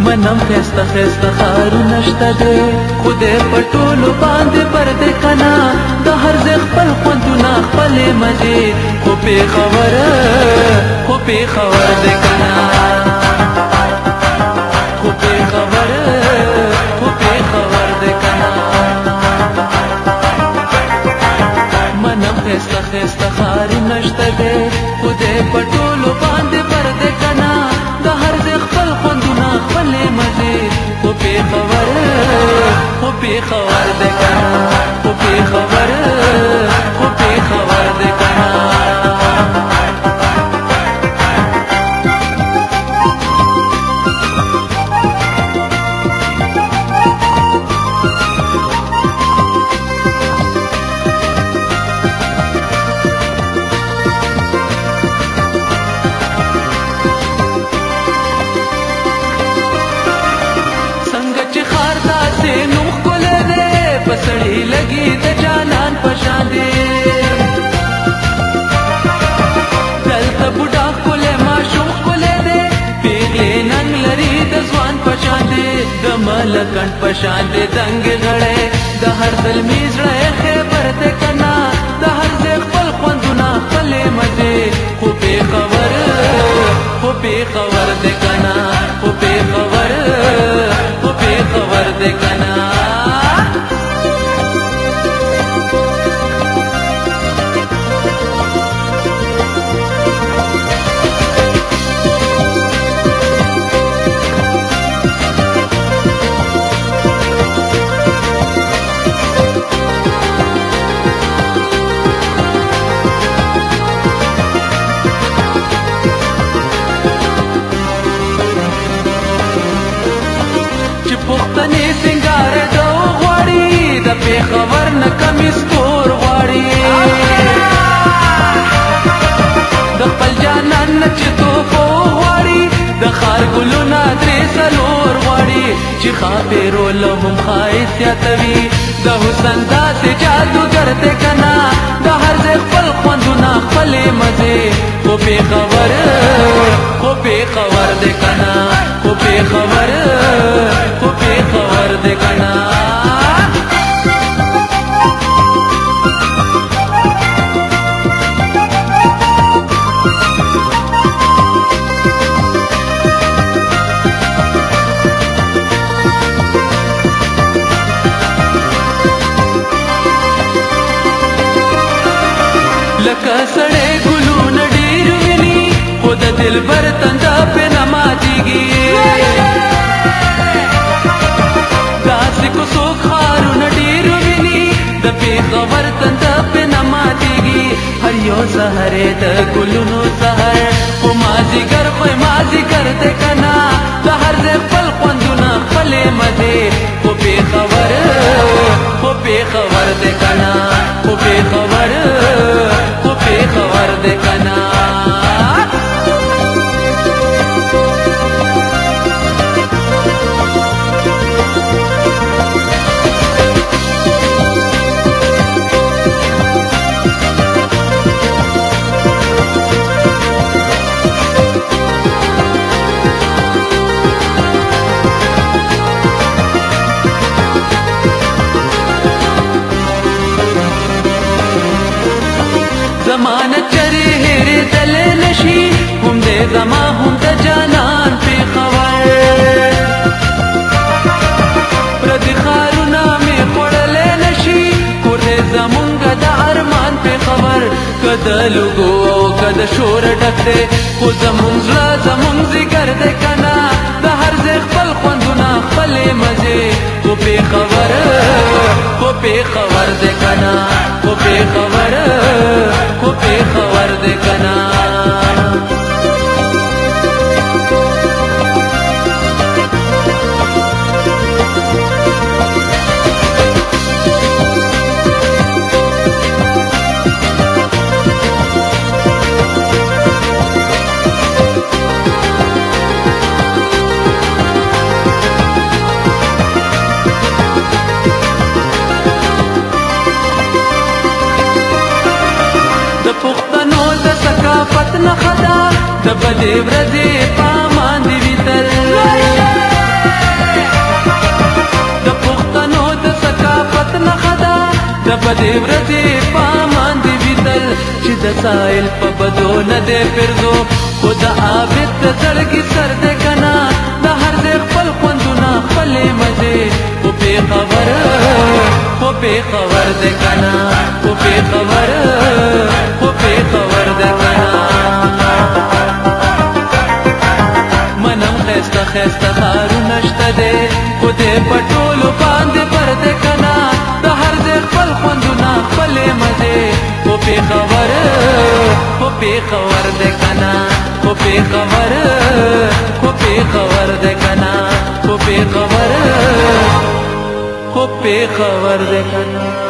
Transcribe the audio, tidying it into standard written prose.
منم خسته خسته خارونه شته دی خدای په ټولو باندې پردې کنا د هر ځای خپل خوندونه خپلې مزې خو پېښور دی کنا خو پېښور دی کنا منم خسته خسته خارونه شته دی خدای په ټولو باندې پردې کنا د هر ځای خپل خوندونه خپلې مزې خو پېښور دی کنا خو پېښور دی کنا پسړی لګي د جانان پشان دی دلته بوډا کوله ماشوم کوله دی پیغلې ننګ لري د ځوان پشان دی د ملکن پشان دی دنګ غړې د هر زلمي زړه خبر دی کنا د هر ځای خپل خوندونه خپلې مزې خو پېښور دی کنا خو پېښور دی کنا پختنې سنگار دو غواړي د پېښور نه کمیس تور غواړي د خپل جانان نه چې توپو غواړي د ښار ګلونه درې څلور غواړي چې ښاپېرو له هم ښایست زیاتوي د حسن داسې جادوګر دی کنا د هر ځای خپل خوندونه خپلې مزې خو پېښور دی کنا خو پېښور دی کنا لکه سړی ګلونه ډېر ویني خو د دلبر تنده پې نه ماتېږي داسې کوڅو ښارونه ډېر ویني د پېښور تنده پې نه ماتېږي هر یو سهر یې د ګلونو سهر خو مازدیګر دی کنا د هر ځای خپل خوندونه خپلې مزې خو پېښور دی کنا خو پېښور دی کنا زمانه چرې هېرېدلی نشي هم دی زما هم د جانان پېښور پردي ښارونه مې خوړلی نشي کور دی زمونږ د ارمان پېښور که د لوګو او که د شور ډک دی خو زمونږ زړه زمونږ ځیګر دی کنا د هر ځای خپل خوندونه خپلې مزې خو پېښور دی کنا خو پېښور دی کنا نخدا د بدې ورځې پامان دی ویتل دپدې ورځې پامان دی ویدل چې د سایل په بدو نه دی پرزو خو د عابد د زړګي سر دی کنا د هر دی خپل خوندونه خپلې مزې خو پېښور دی کنا خو پېښور دی کنا منم خیسته خیسته ښارونه شته دی خو دی په ټولو باندې پر دی کنا د هر دی خپل خوندونه خپلې مزې خو پېښور دی کنا خو پېښور دی کنا خو پېښور دی کنا